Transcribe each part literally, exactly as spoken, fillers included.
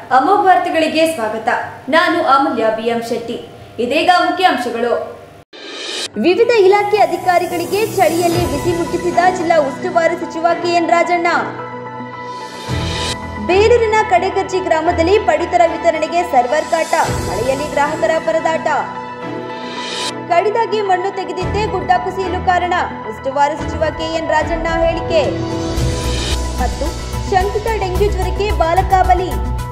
ಅಮೋಘ ವಾರ್ತೆಗಳಿಗೆ ಸ್ವಾಗತ. ನಾನು ಅಮೂಲ್ಯ ಬಿಎಂ ಶೆಟ್ಟಿ. ಇದೀಗ ಮುಖ್ಯಾಂಶಗಳು. ವಿವಿಧ ಇಲಾಖೆ ಅಧಿಕಾರಿಗಳಿಗೆ ಚಳಿಯಲ್ಲಿ ಬಿಸಿ ಮುಟ್ಟಿಸಿದ ಜಿಲ್ಲಾ ಉಸ್ತುವಾರಿ ಸಚಿವ ಕೆಎನ್ ರಾಜಣ್ಣ. ಬೇಲೂರಿನ ಕಡೆಗಜ್ಜಿ ಗ್ರಾಮದಲ್ಲಿ ಪಡಿತರ ವಿತರಣೆಗೆ ಸರ್ವರ್ ಕಾಟ, ಮಳೆಯಲ್ಲಿ ಗ್ರಾಹಕರ ಪರದಾಟ. ಕಡಿದಾಗಿ ಮಣ್ಣು ತೆಗೆದಿದ್ದೇ ಗುಡ್ಡ ಕುಸಿಯಲು ಕಾರಣ, ಉಸ್ತುವಾರಿ ಸಚಿವ ಕೆಎನ್ ರಾಜಣ್ಣ ಹೇಳಿಕೆ. ಮತ್ತು ಶಂಕಿತ ಡೆಂಗ್ಯೂ ಜ್ವರಕ್ಕೆ ಬಾಲಕ ಬಲಿ.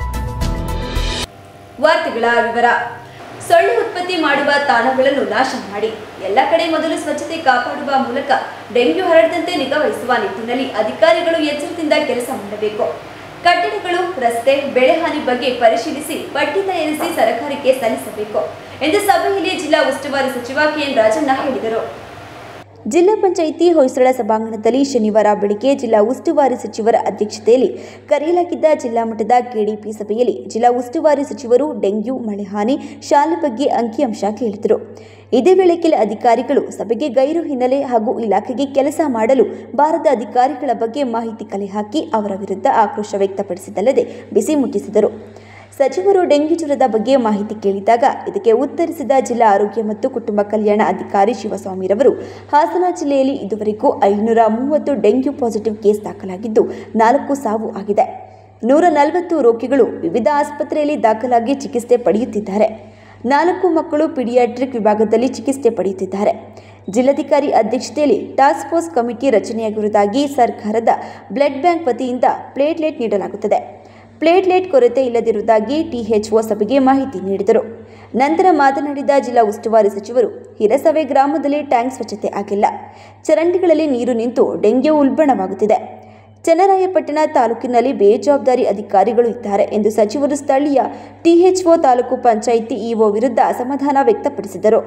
ವಾರ್ತೆಗಳ ವಿವರ. ಸೊಳ್ಳೆ ಉತ್ಪತ್ತಿ ಮಾಡುವ ತಾಣಗಳನ್ನು ನಾಶ ಮಾಡಿ ಎಲ್ಲ ಕಡೆ ಮೊದಲು ಸ್ವಚ್ಛತೆ ಕಾಪಾಡುವ ಮೂಲಕ ಡೆಂಗ್ಯೂ ಹರಡದಂತೆ ನಿಗಾ ವಹಿಸುವ ನಿಟ್ಟಿನಲ್ಲಿ ಅಧಿಕಾರಿಗಳು ಎಚ್ಚರದಿಂದ ಕೆಲಸ ಮಾಡಬೇಕು. ಕಟ್ಟಡಗಳು, ರಸ್ತೆ, ಬೆಳೆಹಾನಿ ಬಗ್ಗೆ ಪರಿಶೀಲಿಸಿ ಪಟ್ಟಿ ತಯಾರಿಸಿ ಸರ್ಕಾರಕ್ಕೆ ಸಲ್ಲಿಸಬೇಕು ಎಂದು ಸಭೆಯಲ್ಲಿ ಜಿಲ್ಲಾ ಉಸ್ತುವಾರಿ ಸಚಿವ ಕೆಎನ್ ರಾಜಣ್ಣ ಹೇಳಿದರು. ಜಿಲ್ಲಾ ಪಂಚಾಯಿತಿ ಹೊಯ್ಸಳ ಸಭಾಂಗಣದಲ್ಲಿ ಶನಿವಾರ ಬೆಳಗ್ಗೆ ಜಿಲ್ಲಾ ಉಸ್ತುವಾರಿ ಸಚಿವರ ಅಧ್ಯಕ್ಷತೆಯಲ್ಲಿ ಕರೆಯಲಾಗಿದ್ದ ಜಿಲ್ಲಾ ಮಟ್ಟದ ಕೆಡಿಪಿ ಸಭೆಯಲ್ಲಿ ಜಿಲ್ಲಾ ಉಸ್ತುವಾರಿ ಸಚಿವರು ಡೆಂಗ್ಯೂ, ಮಳೆಹಾನಿ, ಶಾಲೆ ಬಗ್ಗೆ ಅಂಕಿಅಂಶ ಕೇಳಿದರು. ಇದೇ ವೇಳೆ ಕೆಲ ಅಧಿಕಾರಿಗಳು ಸಭೆಗೆ ಗೈರು ಹಿನ್ನೆಲೆ ಹಾಗೂ ಇಲಾಖೆಗೆ ಕೆಲಸ ಮಾಡಲು ಬಾರದ ಅಧಿಕಾರಿಗಳ ಬಗ್ಗೆ ಮಾಹಿತಿ ಕಲೆ ಹಾಕಿ ಅವರ ವಿರುದ್ಧ ಆಕ್ರೋಶ ವ್ಯಕ್ತಪಡಿಸಿದಲ್ಲದೆ ಬಿಸಿ ಮುಟ್ಟಿಸಿದರು. ಸಚಿವರು ಡೆಂಗ್ಯೂ ಜ್ವರದ ಬಗ್ಗೆ ಮಾಹಿತಿ ಕೇಳಿದಾಗ ಇದಕ್ಕೆ ಉತ್ತರಿಸಿದ ಜಿಲ್ಲಾ ಆರೋಗ್ಯ ಮತ್ತು ಕುಟುಂಬ ಕಲ್ಯಾಣ ಅಧಿಕಾರಿ ಶಿವಸ್ವಾಮಿರವರು, ಹಾಸನ ಜಿಲ್ಲೆಯಲ್ಲಿ ಇದುವರೆಗೂ ಐನೂರ ಮೂವತ್ತು ಡೆಂಗ್ಯೂ ಪಾಸಿಟಿವ್ ಕೇಸ್ ದಾಖಲಾಗಿದ್ದು ನಾಲ್ಕು ಸಾವು ಆಗಿದೆ. ನೂರ ನಲವತ್ತು ರೋಗಿಗಳು ವಿವಿಧ ಆಸ್ಪತ್ರೆಯಲ್ಲಿ ದಾಖಲಾಗಿ ಚಿಕಿತ್ಸೆ ಪಡೆಯುತ್ತಿದ್ದಾರೆ. ನಾಲ್ಕು ಮಕ್ಕಳು ಪೀಡಿಯಾಟ್ರಿಕ್ ವಿಭಾಗದಲ್ಲಿ ಚಿಕಿತ್ಸೆ ಪಡೆಯುತ್ತಿದ್ದಾರೆ. ಜಿಲ್ಲಾಧಿಕಾರಿ ಅಧ್ಯಕ್ಷತೆಯಲ್ಲಿ ಟಾಸ್ಕ್ ಫೋರ್ಸ್ ಕಮಿಟಿ ರಚನೆಯಾಗಿರುವುದಾಗಿ ಸರ್ಕಾರದ ಬ್ಲಡ್ ಬ್ಯಾಂಕ್ ವತಿಯಿಂದ ಪ್ಲೇಟ್ಲೆಟ್ ನೀಡಲಾಗುತ್ತದೆ. ಪ್ಲೇಟ್ಲೆಟ್ ಕೊರತೆ ಇಲ್ಲದಿರುವುದಾಗಿ ಟಿಎಚ್ಒ ಸಭೆಗೆ ಮಾಹಿತಿ ನೀಡಿದರು. ನಂತರ ಮಾತನಾಡಿದ ಜಿಲ್ಲಾ ಉಸ್ತುವಾರಿ ಸಚಿವರು, ಹಿರಸವೆ ಗ್ರಾಮದಲ್ಲಿ ಟ್ಯಾಂಕ್ ಸ್ವಚ್ಛತೆ ಆಗಿಲ್ಲ, ಚರಂಡಿಗಳಲ್ಲಿ ನೀರು ನಿಂತು ಡೆಂಗ್ಯೂ ಉಲ್ಬಣವಾಗುತ್ತಿದೆ. ಚನ್ನರಾಯಪಟ್ಟಣ ತಾಲೂಕಿನಲ್ಲಿ ಬೇಜವಾಬ್ದಾರಿ ಅಧಿಕಾರಿಗಳು ಇದ್ದಾರೆ ಎಂದು ಸಚಿವರು ಸ್ಥಳೀಯ ಟಿಎಚ್ಒ, ತಾಲೂಕು ಪಂಚಾಯಿತಿ ಇಒ ವಿರುದ್ಧ ಅಸಮಾಧಾನ ವ್ಯಕ್ತಪಡಿಸಿದರು.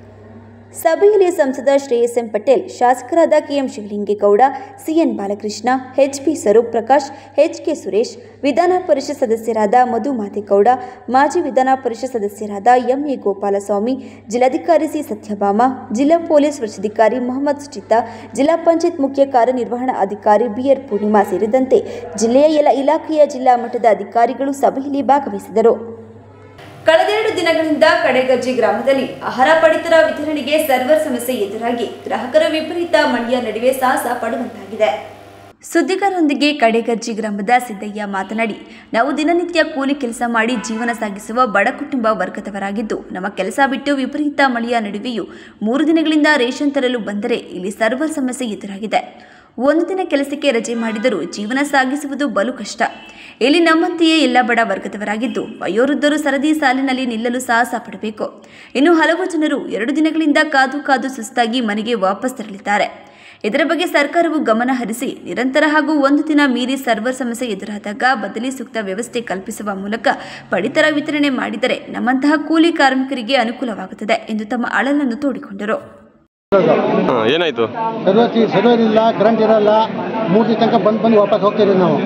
ಸಭೆಯಲ್ಲಿ ಸಂಸದ ಶ್ರೇಯಸ್ ಎಂ ಪಟೇಲ್, ಶಾಸಕರಾದ KM Shivalingegowda, CN Balakrishna, HP Swaroop Prakash, HK Suresh, Vidhana Parishat ಸದಸ್ಯರಾದ ಮಧು ಮಾದೇಗೌಡ, ಮಾಜಿ ವಿಧಾನ ಪರಿಷತ್ ಸದಸ್ಯರಾದ ಎಂಎ ಗೋಪಾಲಸ್ವಾಮಿ, ಜಿಲ್ಲಾಧಿಕಾರಿ ಸಿ ಸತ್ಯಭಾಮ, ಜಿಲ್ಲಾ ಪೊಲೀಸ್ ವರಿಷ್ಠಾಧಿಕಾರಿ ಮೊಹಮ್ಮದ್ ಸುಚಿತಾ, ಜಿಲ್ಲಾ ಪಂಚಾಯತ್ ಮುಖ್ಯ ಕಾರ್ಯನಿರ್ವಹಣಾ ಅಧಿಕಾರಿ ಬಿಆರ್ ಪೂರ್ಣಿಮಾ ಸೇರಿದಂತೆ ಜಿಲ್ಲೆಯ ಎಲ್ಲ ಇಲಾಖೆಯ ಜಿಲ್ಲಾ ಮಟ್ಟದ ಅಧಿಕಾರಿಗಳು ಸಭೆಯಲ್ಲಿ ಭಾಗವಹಿಸಿದರು. ಕಳೆದೆರಡು ದಿನಗಳಿಂದ ಕಡೆಗಜ್ಜಿ ಗ್ರಾಮದಲ್ಲಿ ಆಹಾರ ಪಡಿತರ ವಿತರಣೆಗೆ ಸರ್ವರ್ ಸಮಸ್ಯೆ ಎದುರಾಗಿ ಗ್ರಾಹಕರ ವಿಪರೀತ ಮಳೆಯ ನಡುವೆ ಸಾಹಸ ಪಡುವಂತಾಗಿದೆ. ಸುದ್ದಿಗಾರರೊಂದಿಗೆ ಕಡೆಗಜ್ಜಿ ಗ್ರಾಮದ ಸಿದ್ದಯ್ಯ ಮಾತನಾಡಿ, ನಾವು ದಿನನಿತ್ಯ ಕೂಲಿ ಕೆಲಸ ಮಾಡಿ ಜೀವನ ಸಾಗಿಸುವ ಬಡ ಕುಟುಂಬ ವರ್ಗದವರಾಗಿದ್ದು, ನಮ್ಮ ಕೆಲಸ ಬಿಟ್ಟು ವಿಪರೀತ ಮಳೆಯ ನಡುವೆಯೂ ಮೂರು ದಿನಗಳಿಂದ ರೇಷನ್ ತರಲು ಬಂದರೆ ಇಲ್ಲಿ ಸರ್ವರ್ ಸಮಸ್ಯೆ ಎದುರಾಗಿದೆ. ಒಂದು ದಿನ ಕೆಲಸಕ್ಕೆ ರಜೆ ಮಾಡಿದರೂ ಜೀವನ ಸಾಗಿಸುವುದು ಬಲು ಕಷ್ಟ. ಇಲ್ಲಿ ನಮ್ಮಂತೆಯೇ ಎಲ್ಲ ಬಡ ವರ್ಗದವರಾಗಿದ್ದು ವಯೋವೃದ್ಧರು ಸರದಿ ಸಾಲಿನಲ್ಲಿ ನಿಲ್ಲಲು ಸಾಹಸ ಪಡಬೇಕು. ಇನ್ನು ಹಲವು ಜನರು ಎರಡು ದಿನಗಳಿಂದ ಕಾದು ಕಾದು ಸುಸ್ತಾಗಿ ಮನೆಗೆ ವಾಪಸ್ ತೆರಳಿದ್ದಾರೆ. ಇದರ ಬಗ್ಗೆ ಸರ್ಕಾರವು ಗಮನ ಹರಿಸಿ ನಿರಂತರ ಹಾಗೂ ಒಂದು ದಿನ ಮೀರಿ ಸರ್ವರ್ ಸಮಸ್ಯೆ ಎದುರಾದಾಗ ಬದಲಿ ಸೂಕ್ತ ವ್ಯವಸ್ಥೆ ಕಲ್ಪಿಸುವ ಮೂಲಕ ಪಡಿತರ ವಿತರಣೆ ಮಾಡಿದರೆ ನಮ್ಮಂತಹ ಕೂಲಿ ಕಾರ್ಮಿಕರಿಗೆ ಅನುಕೂಲವಾಗುತ್ತದೆ ಎಂದು ತಮ್ಮ ಅಳಲನ್ನು ತೋಡಿಕೊಂಡರು. ಏನಾಯ್ತು? ಸರ್ವರ್ ಇಲ್ಲ, ಕರೆಂಟ್ ಇರಲ್ಲ. ಮೂರು ದಿನ ತನಕ ಬಂದು ಬಂದು ವಾಪಸ್ ಹೋಗ್ತಿರೋದು. ನಾವು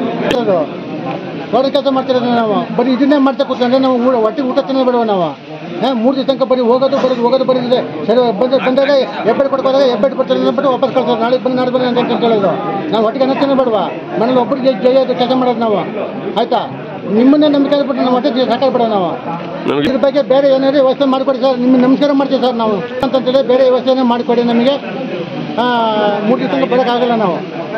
ದೊಡ್ಡ ಕೆಲಸ ಮಾಡ್ತಿರೋದು. ನಾವು ಬರೀ ಇದನ್ನೇ ಮಾಡ್ತಾ ಕೂತ್ಕೊಂಡ್ರೆ ನಾವು ಒಟ್ಟಿಗೆ ಊಟ ತಿನ್ನೋದು ಬಿಡುವ. ನಾವು ಹಾಂ ಮೂರು ದಿವಸ ತನಕ ಬರೀ ಹೋಗೋದು ಬರೋದು ಹೋಗೋದು ಬರೀದಿದೆ. ಸರಿ ಬಂದ ಬಂದಾಗ ಹೆಬ್ಬೆಟ್ ಕೊಡ್ಕೋದಾಗ ಹೆಬ್ಬೆಟ್ ಕೊಡ್ತಾರೆ ಅಂದ್ಬಿಟ್ಟು ವಾಪಸ್ ಕಳ್ಸೋದು. ನಾಳೆ ಬಂದು ನಾಳೆ ಬನ್ನಿ ಅಂತ ಕೇಳೋದು. ನಾವು ಒಟ್ಟಿಗೆ ಅನ್ನ ತಿನ್ನೋ ಬಿಡುವ. ಮನೇಲಿ ಒಬ್ಬರಿಗೆ ಜೈಯೋದು ಕೆಲಸ ಮಾಡೋದು ನಾವು. ಆಯ್ತಾ? ನಿಮ್ಮನ್ನೇ ನಂಬಿಕೆ ಬಿಟ್ಟು ನಾವು ಹೊಟ್ಟೆ ಸಾಕಾಗ್ಬಿಡೋ. ನಾವು ಇದ್ರ ಬಗ್ಗೆ ಬೇರೆ ಏನಾದ್ರು ವ್ಯವಸ್ಥೆ ಮಾಡಿಕೊಡಿ ಸರ್. ನಿಮ್ಗೆ ನಮಸ್ಕಾರ ಮಾಡ್ತೀವಿ ಸರ್. ನಾವು ಅಂತಂತೇಳಿ ಬೇರೆ ವ್ಯವಸ್ಥೆನೇ ಮಾಡಿಕೊಡಿ ನಮಗೆ. ಮೂರು ದಿವಸ ತನಕ ಬರೋಕ್ಕಾಗಲ್ಲ. ನಾವು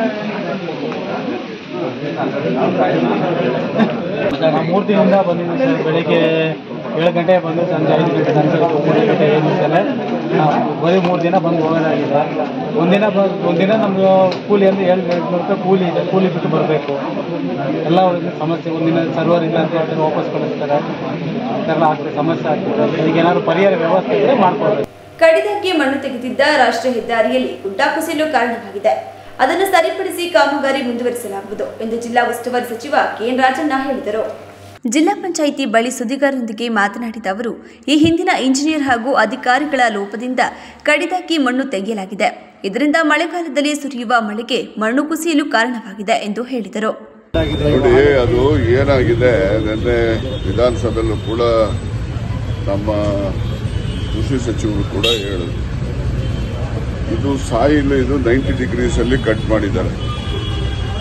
ಮೂರು ದಿನದಿಂದ ಬಂದಿದ್ದೀವಿ ಸರ್. ಬೆಳಿಗ್ಗೆ ಏಳು ಗಂಟೆ ಬಂದು ಸಂಜೆ ಐದು ಗಂಟೆ ತನಕ ಮೂರು ಗಂಟೆ ಏನಿದೆ. ಬರೀ ಮೂರು ದಿನ ಬಂದು ಹೋಗೋದಾಗಿದೆ. ಒಂದಿನ ಬ ಒಂದಿನ ನಮ್ಮದು ಕೂಲಿ ಅಂದರೆ ಏಳು ಗಂಟೆ ಕೂಲಿ ಇದೆ. ಕೂಲಿ ಬಿಟ್ಟು ಬರಬೇಕು. ಎಲ್ಲ ಅವ್ರಿಗೆ ಸಮಸ್ಯೆ. ಒಂದಿನ ಸರ್ವರ್ ಇಲ್ಲ ಅಂತ ಹೇಳ್ತಾರೆ, ವಾಪಸ್ ಕಳಿಸ್ತಾರೆ. ಈ ಥರ ಆಗ್ತದೆ, ಸಮಸ್ಯೆ ಆಗ್ತದೆ. ಇದಕ್ಕೆ ಏನಾದರೂ ಪರಿಹಾರ ವ್ಯವಸ್ಥೆ ಇದ್ದರೆ ಮಾಡ್ಕೊಡ್ಬೇಕು. ಕಡಿದಾಗಿ ಮಣ್ಣು ತೆಗೆದಿದ್ದ ರಾಷ್ಟ್ರೀಯ ಹೆದ್ದಾರಿಯಲ್ಲಿ ಗುಡ್ಡ ಕುಸಿಯಲು ಕಾರಣವಾಗಿದೆ. ಅದನ್ನು ಸರಿಪಡಿಸಿ ಕಾಮಗಾರಿ ಮುಂದುವರಿಸಲಾಗುವುದು ಎಂದು ಜಿಲ್ಲಾ ಉಸ್ತುವಾರಿ ಸಚಿವ ಕೆಎನ್ ರಾಜಣ್ಣ ಹೇಳಿದರು. ಜಿಲ್ಲಾ ಪಂಚಾಯಿತಿ ಬಳಿ ಸುದ್ದಿಗಾರರೊಂದಿಗೆ ಮಾತನಾಡಿದ ಅವರು, ಈ ಹಿಂದಿನ ಇಂಜಿನಿಯರ್ ಹಾಗೂ ಅಧಿಕಾರಿಗಳ ಲೋಪದಿಂದ ಕಡಿದಾಗಿ ಮಣ್ಣು ತೆಗೆಯಲಾಗಿದೆ. ಇದರಿಂದ ಮಳೆಗಾಲದಲ್ಲಿ ಸುರಿಯುವ ಮಳೆಗೆ ಮಣ್ಣು ಕುಸಿಯಲು ಕಾರಣವಾಗಿದೆ ಎಂದು ಹೇಳಿದರು. ನೋಡಿ, ಅದು ಏನಾಗಿದೆ, ನಿನ್ನೆ ವಿಧಾನಸಭೆಯಲ್ಲೂ ಕೂಡ ನಮ್ಮ ಕೃಷಿ ಸಚಿವರು ಕೂಡ ಹೇಳಿದ್ರು, ಇದು ಸಾಯಿಲ್ ಇದು ನೈಂಟಿ ಡಿಗ್ರೀಸ್ ಅಲ್ಲಿ ಕಟ್ ಮಾಡಿದ್ದಾರೆ.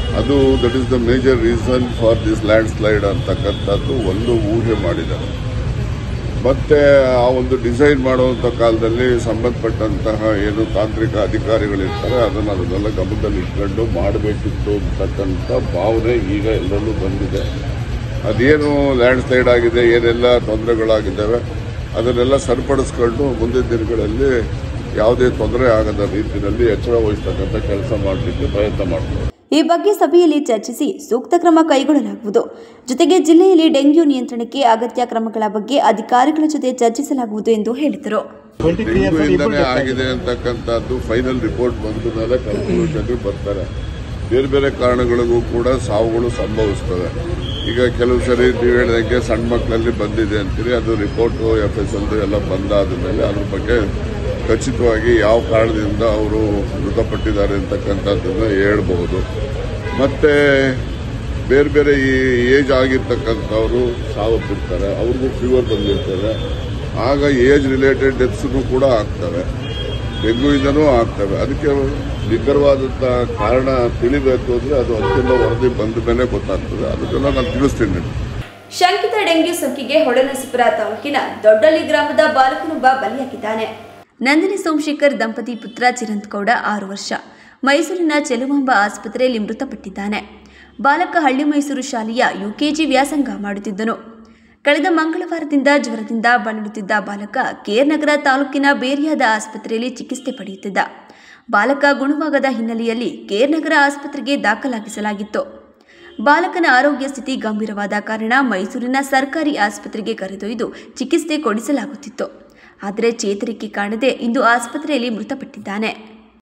ಅದು that is the major reason for this landslide ಅಂತಕ್ಕಂಥದ್ದು ಒಂದು ಊಹೆ ಮಾಡಿದ್ದಾರೆ. ಮತ್ತೆ ಆ ಒಂದು ಡಿಸೈನ್ ಮಾಡುವಂಥ ಕಾಲದಲ್ಲಿ ಸಂಬಂಧಪಟ್ಟಂತಹ ಏನು ತಾಂತ್ರಿಕ ಅಧಿಕಾರಿಗಳಿರ್ತಾರೆ ಅದನ್ನು ಅದನ್ನೆಲ್ಲ ಗಮನದಲ್ಲಿ ಇಟ್ಕೊಂಡು ಮಾಡಬೇಕಿತ್ತು ಅಂತಕ್ಕಂಥ ಭಾವನೆ ಈಗ ಎಲ್ಲರಲ್ಲೂ ಬಂದಿದೆ. ಅದೇನು ಲ್ಯಾಂಡ್ ಸ್ಲೈಡ್ ಆಗಿದೆ, ಏನೆಲ್ಲ ತೊಂದರೆಗಳಾಗಿದ್ದಾವೆ ಅದನ್ನೆಲ್ಲ ಸರಿಪಡಿಸ್ಕೊಂಡು ಮುಂದಿನ ದಿನಗಳಲ್ಲಿ ಯಾವುದೇ ತೊಂದರೆ ಆಗದ ರೀತಿಯಲ್ಲಿ ಎಚ್ಚರ ವಹಿಸ್ತಕ್ಕಂಥ ಕೆಲಸ ಮಾಡಲಿಕ್ಕೆ ಪ್ರಯತ್ನ ಮಾಡ್ತಾರೆ. ಈ ಬಗ್ಗೆ ಸಭೆಯಲ್ಲಿ ಚರ್ಚಿಸಿ ಸೂಕ್ತ ಕ್ರಮ ಕೈಗೊಳ್ಳಲಾಗುವುದು. ಜೊತೆಗೆ ಜಿಲ್ಲೆಯಲ್ಲಿ ಡೆಂಗ್ಯೂ ನಿಯಂತ್ರಣಕ್ಕೆ ಅಗತ್ಯ ಕ್ರಮಗಳ ಬಗ್ಗೆ ಅಧಿಕಾರಿಗಳ ಜೊತೆ ಚರ್ಚಿಸಲಾಗುವುದು ಎಂದು ಹೇಳಿದರು. ಡೆಂಗ್ಯೂಯಿಂದನೇ ಆಗಿದೆ ಅಂತಕ್ಕಂಥದ್ದು ಫೈನಲ್ ರಿಪೋರ್ಟ್ ಬಂದ ಮೇಲೆ ಕನ್ಕ್ಲೂಷನ್ಗೆ ಬರ್ತಾರೆ. ಬೇರೆ ಬೇರೆ ಕಾರಣಗಳಿಗೂ ಕೂಡ ಸಾವುಗಳು ಸಂಭವಿಸ್ತವೆ. ಈಗ ಕೆಲವು ಸರಿ ನೀವು ಹೇಳಿದಂಗೆ ಸಣ್ಣ ಮಕ್ಕಳಲ್ಲಿ ಬಂದಿದೆ ಅಂತೀರಿ, ಅದು ರಿಪೋರ್ಟು ಎಫ್ ಎಸ್ ಎಲ್ ಎಲ್ಲ ಬಂದಾದ ಮೇಲೆ ಅದ್ರ ಬಗ್ಗೆ ಖಚಿತವಾಗಿ ಯಾವ ಕಾರಣದಿಂದ ಅವರು ಮೃತಪಟ್ಟಿದ್ದಾರೆ ಅಂತಕ್ಕಂಥದ್ದನ್ನು ಹೇಳ್ಬಹುದು. ಮತ್ತು ಬೇರೆ ಬೇರೆ ಈ ಏಜ್ ಆಗಿರ್ತಕ್ಕಂಥವರು ಸಾವಪ್ಪಿರ್ತಾರೆ, ಅವ್ರಿಗೂ ಫೀವರ್ ಬಂದಿರ್ತದೆ, ಆಗ ಏಜ್ ರಿಲೇಟೆಡ್ ಡೆತ್ಸ್ನು ಕೂಡ ಆಗ್ತವೆ, ಡೆಂಗ್ಯೂಯಿಂದನೂ ಆಗ್ತವೆ. ಅದಕ್ಕೆ ನಿಖರವಾದಂಥ ಕಾರಣ ತಿಳಿಬೇಕು ಅಂದರೆ ಅದು ಅಂತಿಮ ವರದಿ ಬಂದ ಮೇಲೆ ಗೊತ್ತಾಗ್ತದೆ. ಅದಕ್ಕೆಲ್ಲ ನಾನು ತಿಳಿಸ್ತೀನಿ. ಶಂಕಿತ ಡೆಂಗ್ಯೂ ಸೋಂಕಿಗೆ ಹೊಳೆನರಸೀಪುರ ತಾಲೂಕಿನ ದೊಡ್ಡಳ್ಳಿ ಗ್ರಾಮದ ಬಾಲಕನೊಬ್ಬ ಬಲಿಯಾಗಿದ್ದಾನೆ. ನಂದಿನಿ ಸೋಮಶೇಖರ್ ದಂಪತಿ ಪುತ್ರ ಚಿರಂತಗೌಡ ಆರು ವರ್ಷ ಮೈಸೂರಿನ ಚೆಲುವಾಂಬ ಆಸ್ಪತ್ರೆಯಲ್ಲಿ ಮೃತಪಟ್ಟಿದ್ದಾನೆ. ಬಾಲಕ ಹಳ್ಳಿ ಮೈಸೂರು ಶಾಲೆಯ ಯುಕೆಜಿ ವ್ಯಾಸಂಗ ಮಾಡುತ್ತಿದ್ದನು. ಕಳೆದ ಮಂಗಳವಾರದಿಂದ ಜ್ವರದಿಂದ ಬಳಲುತ್ತಿದ್ದ ಬಾಲಕ ಕೇರ್ನಗರ ತಾಲೂಕಿನ ಬೇರಿಯಾದ ಆಸ್ಪತ್ರೆಯಲ್ಲಿ ಚಿಕಿತ್ಸೆ ಪಡೆಯುತ್ತಿದ್ದ. ಬಾಲಕ ಗುಣವಾಗದ ಹಿನ್ನೆಲೆಯಲ್ಲಿ ಕೇರ್ನಗರ ಆಸ್ಪತ್ರೆಗೆ ದಾಖಲಾಗಿಸಲಾಗಿತ್ತು. ಬಾಲಕನ ಆರೋಗ್ಯ ಸ್ಥಿತಿ ಗಂಭೀರವಾದ ಕಾರಣ ಮೈಸೂರಿನ ಸರ್ಕಾರಿ ಆಸ್ಪತ್ರೆಗೆ ಕರೆದೊಯ್ದು ಚಿಕಿತ್ಸೆ ಕೊಡಿಸಲಾಗುತ್ತಿತ್ತು. ಆದರೆ ಚೇತರಿಕೆ ಕಾಣದೆ ಇಂದು ಆಸ್ಪತ್ರೆಯಲ್ಲಿ ಮೃತಪಟ್ಟಿದ್ದಾನೆ.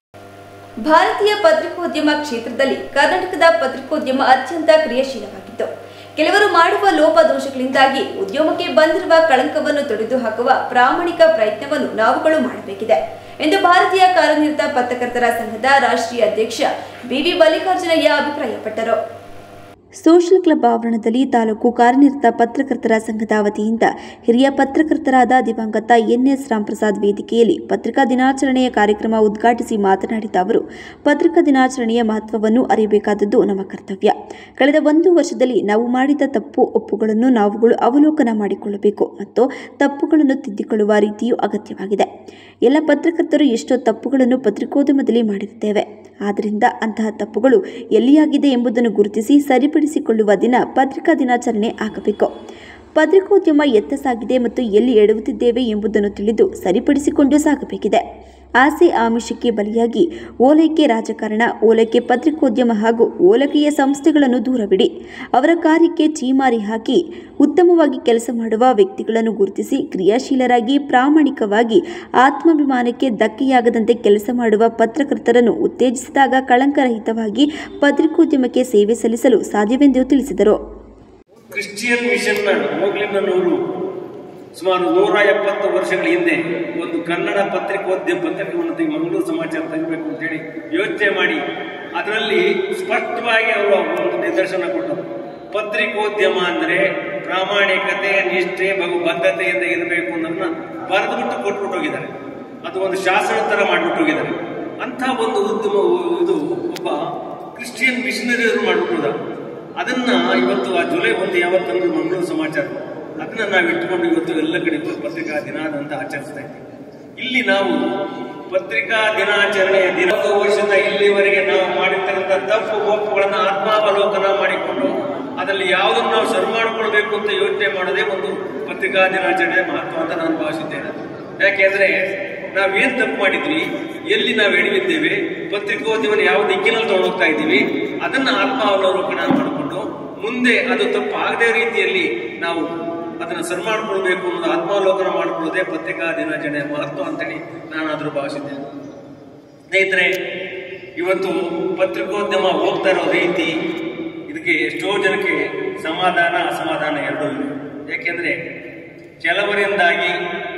ಭಾರತೀಯ ಪತ್ರಿಕೋದ್ಯಮ ಕ್ಷೇತ್ರದಲ್ಲಿ ಕರ್ನಾಟಕದ ಪತ್ರಿಕೋದ್ಯಮ ಅತ್ಯಂತ ಕ್ರಿಯಾಶೀಲವಾಗಿತ್ತು. ಕೆಲವರು ಮಾಡುವ ಲೋಪದೋಷಗಳಿಂದಾಗಿ ಉದ್ಯಮಕ್ಕೆ ಬಂದಿರುವ ಕಳಂಕವನ್ನು ತೊಡೆದು ಹಾಕುವ ಪ್ರಾಮಾಣಿಕ ಪ್ರಯತ್ನವನ್ನು ನಾವುಗಳು ಮಾಡಬೇಕಿದೆ ಎಂದು ಭಾರತೀಯ ಕಾರ್ಯನಿರತ ಪತ್ರಕರ್ತರ ಸಂಘದ ರಾಷ್ಟ್ರೀಯ ಅಧ್ಯಕ್ಷ ಬಿವಿ ಮಲ್ಲಿಕಾರ್ಜುನಯ್ಯ ಅಭಿಪ್ರಾಯಪಟ್ಟರು. ಸೋಷಿಯಲ್ ಕ್ಲಬ್ ಆವರಣದಲ್ಲಿ ತಾಲೂಕು ಕಾರ್ಯನಿರತ ಪತ್ರಕರ್ತರ ಸಂಘದ ವತಿಯಿಂದ ಹಿರಿಯ ಪತ್ರಕರ್ತರಾದ ದಿವಂಗತ ಎನ್ಎಸ್ ರಾಮಪ್ರಸಾದ್ ವೇದಿಕೆಯಲ್ಲಿ ಪತ್ರಿಕಾ ದಿನಾಚರಣೆಯ ಕಾರ್ಯಕ್ರಮ ಉದ್ಘಾಟಿಸಿ ಮಾತನಾಡಿದ ಅವರು, ಪತ್ರಿಕಾ ದಿನಾಚರಣೆಯ ಮಹತ್ವವನ್ನು ಅರಿಯಬೇಕಾದದ್ದು ನಮ್ಮ ಕರ್ತವ್ಯ. ಕಳೆದ ಒಂದು ವರ್ಷದಲ್ಲಿ ನಾವು ಮಾಡಿದ ತಪ್ಪು ಒಪ್ಪುಗಳನ್ನು ನಾವುಗಳು ಅವಲೋಕನ ಮಾಡಿಕೊಳ್ಳಬೇಕು ಮತ್ತು ತಪ್ಪುಗಳನ್ನು ತಿದ್ದಿಕೊಳ್ಳುವ ರೀತಿಯೂ ಅಗತ್ಯವಾಗಿದೆ. ಎಲ್ಲ ಪತ್ರಕರ್ತರು ಎಷ್ಟೋ ತಪ್ಪುಗಳನ್ನು ಪತ್ರಿಕೋದ್ಯಮದಲ್ಲಿ ಮಾಡಿರುತ್ತೇವೆ. ಆದ್ದರಿಂದ ಅಂತಹ ತಪ್ಪುಗಳು ಎಲ್ಲಿಯಾಗಿದೆ ಎಂಬುದನ್ನು ಗುರುತಿಸಿ ಸರಿಪಡಿಸಿಕೊಳ್ಳುವ ದಿನ ಪತ್ರಿಕಾ ದಿನಾಚರಣೆ ಆಗಬೇಕು. ಪತ್ರಿಕೋದ್ಯಮ ಎತ್ತ ಸಾಗಿದೆ ಮತ್ತು ಎಲ್ಲಿ ಎಡವುತ್ತಿದ್ದೇವೆ ಎಂಬುದನ್ನು ತಿಳಿದು ಸರಿಪಡಿಸಿಕೊಂಡು ಸಾಗಬೇಕಿದೆ. ಆಸೆ ಆಮಿಷಕ್ಕೆ ಬಲಿಯಾಗಿ ಓಲೈಕೆ ರಾಜಕಾರಣ, ಓಲೈಕೆ ಪತ್ರಿಕೋದ್ಯಮ ಹಾಗೂ ಓಲೈಕೆಯ ಸಂಸ್ಥೆಗಳನ್ನು ದೂರವಿಡಿ. ಅವರ ಕಾರ್ಯಕ್ಕೆ ಚೀಮಾರಿ ಹಾಕಿ ಉತ್ತಮವಾಗಿ ಕೆಲಸ ಮಾಡುವ ವ್ಯಕ್ತಿಗಳನ್ನು ಗುರುತಿಸಿ ಕ್ರಿಯಾಶೀಲರಾಗಿ ಪ್ರಾಮಾಣಿಕವಾಗಿ ಆತ್ಮಾಭಿಮಾನಕ್ಕೆ ಧಕ್ಕೆಯಾಗದಂತೆ ಕೆಲಸ ಮಾಡುವ ಪತ್ರಕರ್ತರನ್ನು ಉತ್ತೇಜಿಸಿದಾಗ ಕಳಂಕರಹಿತವಾಗಿ ಪತ್ರಿಕೋದ್ಯಮಕ್ಕೆ ಸೇವೆ ಸಲ್ಲಿಸಲು ಸಾಧ್ಯವೆಂದು ತಿಳಿಸಿದರು. ಕ್ರಿಶ್ಚಿಯನ್ ಮಿಷನ್ನ ಮೋಗ್ಲಿನ್ನವರು ಸುಮಾರು ನೂರ ಎಪ್ಪತ್ತು ವರ್ಷಗಳ ಹಿಂದೆ ಒಂದು ಕನ್ನಡ ಪತ್ರಿಕೋದ್ಯಮ ಪತ್ರಿಕೆಯನ್ನು ಮಂಗಳೂರು ಸಮಾಚಾರ ತೆಗಬೇಕು ಅಂತೇಳಿ ಯೋಚನೆ ಮಾಡಿ ಅದರಲ್ಲಿ ಸ್ಪಷ್ಟವಾಗಿ ಅವರು ಒಂದು ನಿದರ್ಶನ ಕೊಟ್ಟರು. ಪತ್ರಿಕೋದ್ಯಮ ಅಂದರೆ ಪ್ರಾಮಾಣಿಕತೆ, ನಿಷ್ಠೆ ಹಾಗೂ ಬದ್ಧತೆಯಿಂದ ಇರಬೇಕು ಅನ್ನೋದನ್ನ ಬರೆದುಬಿಟ್ಟು ಕೊಟ್ಬಿಟ್ಟು ಹೋಗಿದ್ದಾರೆ. ಅದು ಒಂದು ಶಾಸನ ತರ ಮಾಡಿಬಿಟ್ಟು ಹೋಗಿದ್ದಾರೆ. ಅಂಥ ಒಂದು ಉದ್ಯಮ ಇದು ಒಬ್ಬ ಕ್ರಿಶ್ಚಿಯನ್ ಮಿಷನರಿಯವರು ಮಾಡಿಬಿಟ್ಟು ಅದನ್ನ ಇವತ್ತು ಆ ಜುಲೈ ಒಂದು ಯಾವತ್ತಂದ್ರೆ ಮಂಗಳೂರು ಸಮಾಚಾರ ಅದನ್ನ ನಾವು ಇಟ್ಕೊಂಡು ಇವತ್ತು ಎಲ್ಲ ಕಡೆ ಪತ್ರಿಕಾ ದಿನ ಅಂತ ಆಚರಿಸ್ತಾ ಇದ್ದೀವಿ. ಇಲ್ಲಿ ನಾವು ಪತ್ರಿಕಾ ದಿನಾಚರಣೆಯ ದಿನ ವರ್ಷದ ಇಲ್ಲಿವರೆಗೆ ನಾವು ಮಾಡಿರ್ತಕ್ಕಂಥ ತಪ್ಪು ಒಪ್ಪುಗಳನ್ನ ಆತ್ಮಾವಲೋಕನ ಮಾಡಿಕೊಂಡು ಅದರಲ್ಲಿ ಯಾವುದನ್ನು ನಾವು ಸರಿ ಮಾಡಿಕೊಳ್ಬೇಕು ಅಂತ ಯೋಚನೆ ಮಾಡೋದೇ ಒಂದು ಪತ್ರಿಕಾ ದಿನಾಚರಣೆಯ ಮಹತ್ವ ಅಂತ ನಾನು ಭಾವಿಸಿದ್ದೇನೆ. ಯಾಕೆಂದ್ರೆ ನಾವೇನ್ ತಪ್ಪು ಮಾಡಿದ್ವಿ, ಎಲ್ಲಿ ನಾವು ಎಡವಿದ್ದೇವೆ, ಪತ್ರಿಕೋದ್ಯಮನ ಯಾವ ದಿಕ್ಕಿನಲ್ಲಿ ತಗೊಂಡೋಗ್ತಾ ಇದ್ದೀವಿ, ಅದನ್ನ ಆತ್ಮಾವಲೋಕನ ಮಾಡಿಕೊಂಡು ಮುಂದೆ ಅದು ತಪ್ಪು ಆಗದೇ ರೀತಿಯಲ್ಲಿ ನಾವು ಅದನ್ನ ಸರಿ ಮಾಡ್ಕೊಳ್ಬೇಕು ಅನ್ನೋದು ಆತ್ಮಾವಲೋಕನ ಮಾಡಿಕೊಳ್ಳೋದೇ ಪತ್ರಿಕಾ ದಿನಾಚರಣೆಯ ಮಹತ್ವ ಅಂತೇಳಿ ನಾನಾದ್ರೂ ಭಾವಿಸಿದ್ದೇನೆ. ಸ್ನೇಹಿತರೆ, ಇವತ್ತು ಪತ್ರಿಕೋದ್ಯಮ ಹೋಗ್ತಾ ಇರೋ ರೀತಿ ಇದಕ್ಕೆ ಎಷ್ಟೋ ಜನಕ್ಕೆ ಸಮಾಧಾನ ಅಸಮಾಧಾನ ಎರಡೂ ಇದೆ. ಯಾಕೆಂದ್ರೆ ಕೆಲವರಿಂದಾಗಿ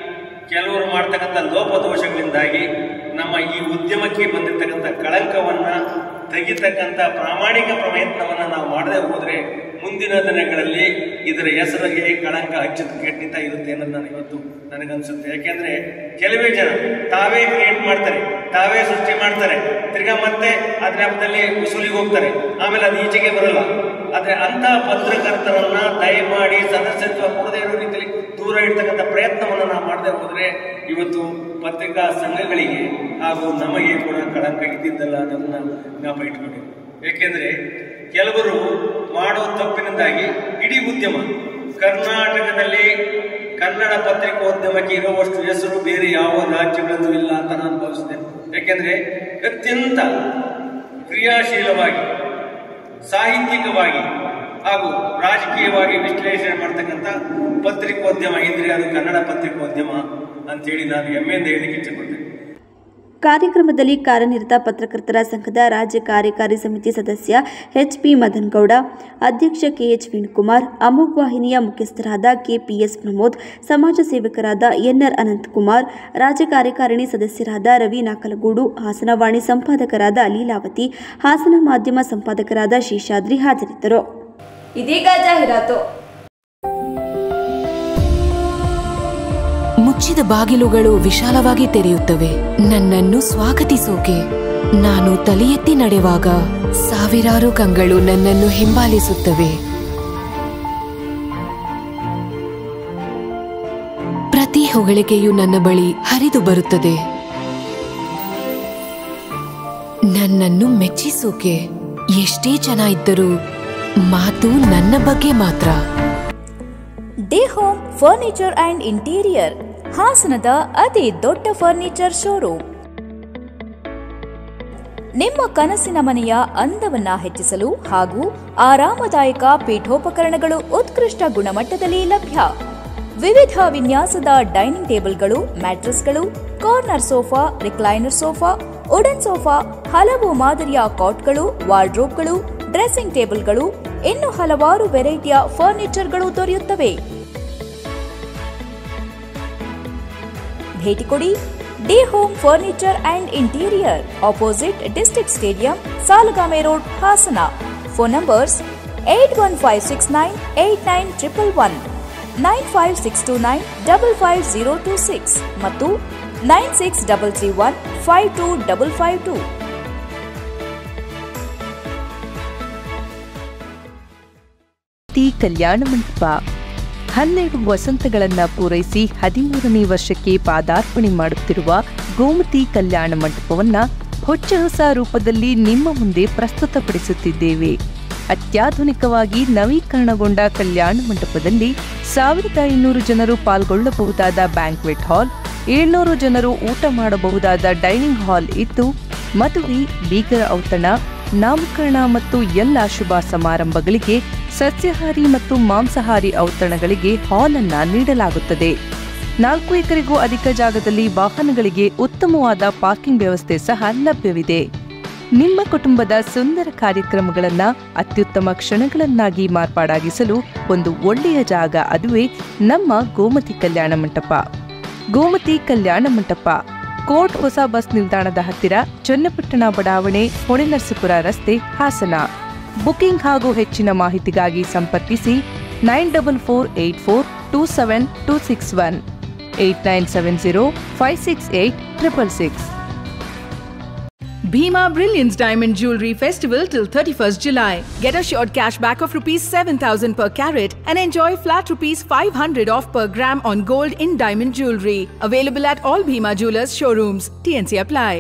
ಕೆಲವರು ಮಾಡ್ತಕ್ಕಂಥ ಲೋಪದೋಷಗಳಿಂದಾಗಿ ನಮ್ಮ ಈ ಉದ್ಯಮಕ್ಕೆ ಬಂದಿರತಕ್ಕಂಥ ಕಳಂಕವನ್ನ ತೆಗಿತಕ್ಕಂಥ ಪ್ರಾಮಾಣಿಕ ಪ್ರಯತ್ನವನ್ನು ನಾವು ಮಾಡದೆ ಹೋದರೆ ಮುಂದಿನ ದಿನಗಳಲ್ಲಿ ಇದರ ಹೆಸರಿಗೆ ಕಳಂಕ ಹಚ್ಚಿದ ಖಂಡಿತ ಇರುತ್ತೆ ಅನ್ನೋದು ನನಗೆ ಇವತ್ತು ನನಗನ್ಸುತ್ತೆ. ಯಾಕೆಂದ್ರೆ ಕೆಲವೇ ಜನ ತಾವೇ ಕ್ರಿಯೇಟ್ ಮಾಡ್ತಾರೆ, ತಾವೇ ಸೃಷ್ಟಿ ಮಾಡ್ತಾರೆ, ತಿರ್ಗಾ ಮತ್ತೆ ಅದ್ರ ಹಬ್ಬದಲ್ಲಿ ವಸೂಲಿಗೆ ಹೋಗ್ತಾರೆ, ಆಮೇಲೆ ಅದು ಈಚೆಗೆ ಬರಲ್ಲ. ಆದ್ರೆ ಅಂತ ಪತ್ರಕರ್ತರನ್ನ ದಯಮಾಡಿ ಸದಸ್ಯತ್ವ ಕೊಡದೇ ಇರೋ ರೀತಿಯಲ್ಲಿ ದೂರ ಇಡ್ತಕ್ಕಂಥ ಪ್ರಯತ್ನವನ್ನು ನಾವು ಮಾಡದೆ ಹೋದ್ರೆ ಇವತ್ತು ಪತ್ರಿಕಾ ಸಂಘಗಳಿಗೆ ಹಾಗೂ ನಮಗೆ ಕೂಡ ಕಳಂಕ ಇದ್ದಿದ್ದಲ್ಲ ಅನ್ನೋದನ್ನ ಜ್ಞಾಪ ಇಟ್ಕೊಂಡಿದ್ದೀವಿ. ಏಕೆಂದ್ರೆ ಕೆಲವರು ಮಾಡೋ ತಪ್ಪಿನಿಂದಾಗಿ ಇಡೀ ಉದ್ಯಮ ಕರ್ನಾಟಕದಲ್ಲಿ ಕನ್ನಡ ಪತ್ರಿಕೋದ್ಯಮಕ್ಕೆ ಇರುವಷ್ಟು ಹೆಸರು ಬೇರೆ ಯಾವ ರಾಜ್ಯಗಳಲ್ಲೂ ಇಲ್ಲ ಅಂತ ನಾನು ಭಾವಿಸಿದ್ದೇನೆ. ಯಾಕೆಂದ್ರೆ ಅತ್ಯಂತ ಕ್ರಿಯಾಶೀಲವಾಗಿ ಸಾಹಿತ್ಯಿಕವಾಗಿ ಹಾಗೂ ರಾಜಕೀಯವಾಗಿ ವಿಶ್ಲೇಷಣೆ ಮಾಡ್ತಕ್ಕಂಥ ಪತ್ರಿಕೋದ್ಯಮ ಇದ್ರೆ ಅದು ಕನ್ನಡ ಪತ್ರಿಕೋದ್ಯಮ ಅಂತೇಳಿ ನಾನು ಹೆಮ್ಮೆಯಿಂದ ಹೇಳಿಕ್ಕೆ ಇಷ್ಟಪಡ್ತೇನೆ. ಕಾರ್ಯಕ್ರಮದಲ್ಲಿ ಕಾರ್ಯನಿರತ ಪತ್ರಕರ್ತರ ಸಂಘದ ರಾಜ್ಯ ಕಾರ್ಯಕಾರಿ ಸಮಿತಿ ಸದಸ್ಯ ಎಚ್ ಪಿ ಮದನ್ಗೌಡ, ಅಧ್ಯಕ್ಷ ಕೆಎಚ್ ವೇಣುಕುಮಾರ್, ಅಮೋಘ್ ವಾಹಿನಿಯ ಮುಖ್ಯಸ್ಥರಾದ ಕೆಪಿಎಸ್ ಪ್ರಮೋದ್, ಸಮಾಜ ಸೇವಕರಾದ ಎನ್ಆರ್ ಅನಂತಕುಮಾರ್, ರಾಜ್ಯ ಕಾರ್ಯಕಾರಿಣಿ ಸದಸ್ಯರಾದ ರವಿ ನಾಕಲಗೂಡು, ಹಾಸನವಾಣಿ ಸಂಪಾದಕರಾದ ಲೀಲಾವತಿ, ಹಾಸನ ಮಾಧ್ಯಮ ಸಂಪಾದಕರಾದ ಶೇಷಾದ್ರಿ ಹಾಜರಿದ್ದರು. ಇದೀಗ ಜಾಹೀರಾತು. ಮುಚ್ಚಿದ ಬಾಗಿಲುಗಳು ವಿಶಾಲವಾಗಿ ತೆರೆಯುತ್ತವೆ. ನನ್ನನ್ನು ಸ್ವಾಗತಿಸೋಕೆ ನಾನು ತಲೆ ಎತ್ತಿ ನಡೆವಾಗ ಸಾವಿರಾರು ಕಂಗಳು ನನ್ನನ್ನು ಹಿಂಬಾಲಿಸುತ್ತವೆ. ಪ್ರತಿ ಹೊಗಳಿಕೆಯು ನನ್ನ ಬಳಿ ಹರಿದು ಬರುತ್ತದೆ. ನನ್ನನ್ನು ಮೆಚ್ಚಿಸೋಕೆ ಎಷ್ಟೇ ಜನ ಇದ್ದರೂ ಮಾತು ನನ್ನ ಬಗ್ಗೆ ಮಾತ್ರ. Day home furniture and interior, ಹಾಸನದ ಅತಿ ದೊಡ್ಡ ಫರ್ನಿಚರ್ ಶೋರೂಮ್. ನಿಮ್ಮ ಕನಸಿನ ಮನೆಯ ಅಂದವನ್ನ ಹೆಚ್ಚಿಸಲು ಹಾಗೂ ಆರಾಮದಾಯಕ ಪೀಠೋಪಕರಣಗಳು ಉತ್ಕೃಷ್ಟ ಗುಣಮಟ್ಟದಲ್ಲಿ ಲಭ್ಯ. ವಿವಿಧ ವಿನ್ಯಾಸದ ಡೈನಿಂಗ್ ಟೇಬಲ್ಗಳು, ಮ್ಯಾಟ್ರೆಸ್ಗಳು, corner sofa, recliner sofa, wooden sofa, ಹಲವು ಮಾದರಿಯ ಕಾಟ್ಗಳು, ವಾರ್ಡ್ರೋಬ್ಗಳು, ಡ್ರೆಸ್ಸಿಂಗ್ ಟೇಬಲ್ಗಳು, ಇನ್ನು ಹಲವಾರು ವೆರೈಟಿಯ ಫರ್ನಿಚರ್ಗಳು ದೊರೆಯುತ್ತವೆ. ಭೇಟಿ ಕೊಡಿ D home furniture and interior, opposite district stadium, Salagame road, Hassan. Phone numbers eight one five six nine eight nine triple one, nine five six two nine double five zero two six ಮತ್ತು nine six double three one five two double five two. ಕಲ್ಯಾಣ ಮಂಟಪ ಹನ್ನೆರಡು ವಸಂತಗಳನ್ನ ಪೂರೈಸಿ ಹದಿಮೂರನೇ ವರ್ಷಕ್ಕೆ ಪಾದಾರ್ಪಣೆ ಮಾಡುತ್ತಿರುವ ಗೋಮತಿ ಕಲ್ಯಾಣ ಮಂಟಪವನ್ನ ಹೊಚ್ಚ ಹೊಸ ರೂಪದಲ್ಲಿ ನಿಮ್ಮ ಮುಂದೆ ಪ್ರಸ್ತುತಪಡಿಸುತ್ತಿದ್ದೇವೆ. ಅತ್ಯಾಧುನಿಕವಾಗಿ ನವೀಕರಣಗೊಂಡ ಕಲ್ಯಾಣ ಮಂಟಪದಲ್ಲಿ ಸಾವಿರದ ಐನೂರು ಜನರು ಪಾಲ್ಗೊಳ್ಳಬಹುದಾದ ಬ್ಯಾಂಕ್ವೆಟ್ ಹಾಲ್, ಏಳ್ನೂರು ಜನರು ಊಟ ಮಾಡಬಹುದಾದ ಡೈನಿಂಗ್ ಹಾಲ್ ಇದ್ದು, ಮದುವೆ, ಬೀಗರ ಔತಣ, ನಾಮಕರಣ ಮತ್ತು ಎಲ್ಲ ಶುಭ ಸಮಾರಂಭಗಳಿಗೆ ಸಸ್ಯಾಹಾರಿ ಮತ್ತು ಮಾಂಸಾಹಾರಿ ಔತಣಗಳಿಗೆ ಹಾಲ್ ಅನ್ನ ನೀಡಲಾಗುತ್ತದೆ. ನಾಲ್ಕು ಎಕರೆಗೂ ಅಧಿಕ ಜಾಗದಲ್ಲಿ ವಾಹನಗಳಿಗೆ ಉತ್ತಮವಾದ ಪಾರ್ಕಿಂಗ್ ವ್ಯವಸ್ಥೆ ಸಹ ಲಭ್ಯವಿದೆ. ನಿಮ್ಮ ಕುಟುಂಬದ ಸುಂದರ ಕಾರ್ಯಕ್ರಮಗಳನ್ನ ಅತ್ಯುತ್ತಮ ಕ್ಷಣಗಳನ್ನಾಗಿ ಮಾರ್ಪಾಡಾಗಿಸಲು ಒಂದು ಒಳ್ಳೆಯ ಜಾಗ, ಅದುವೇ ನಮ್ಮ ಗೋಮತಿ ಕಲ್ಯಾಣ ಮಂಟಪ. ಗೋಮತಿ ಕಲ್ಯಾಣ ಮಂಟಪ ಕೋರ್ಟ್ ಹೊಸ ಬಸ್ ನಿಲ್ದಾಣದ ಹತ್ತಿರ, ಚನ್ನಪಟ್ಟಣ ಬಡಾವಣೆ, ಹೊಳೆನರಸೀಪುರ ರಸ್ತೆ, ಹಾಸನ. ಬುಕಿಂಗ್ ಹಾಗೂ ಹೆಚ್ಚಿನ ಮಾಹಿತಿಗಾಗಿ ಸಂಪರ್ಕಿಸಿ nine double four eight four two seven two six one, eight nine seven zero five six eight triple six. Bhima Brilliance Diamond Jewelry Festival till thirty-first July. Get a short cashback of rupees seven thousand per carat and enjoy flat rupees five hundred off per gram on gold in diamond jewelry. Available at all Bhima Jewelers showrooms. T N C apply.